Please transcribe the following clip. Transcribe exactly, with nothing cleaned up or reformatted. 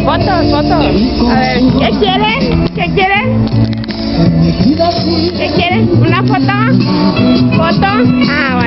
Fotos, fotos. A ver, ¿qué quieren? ¿Qué quieren? ¿Qué quieren? ¿Una foto? ¿Foto? Ah,